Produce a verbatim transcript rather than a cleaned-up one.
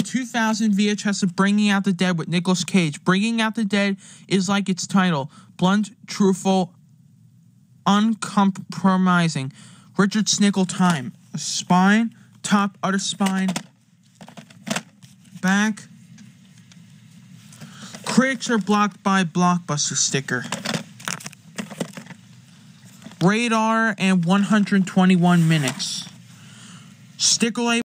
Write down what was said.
two thousand V H S of Bringing Out the Dead with Nicolas Cage. Bringing Out the Dead is like its title. Blunt, truthful, uncompromising. Richard Snickle time. A spine, top, other spine, back. Critics are blocked by Blockbuster sticker. Radar and one hundred twenty-one minutes. Sticker label.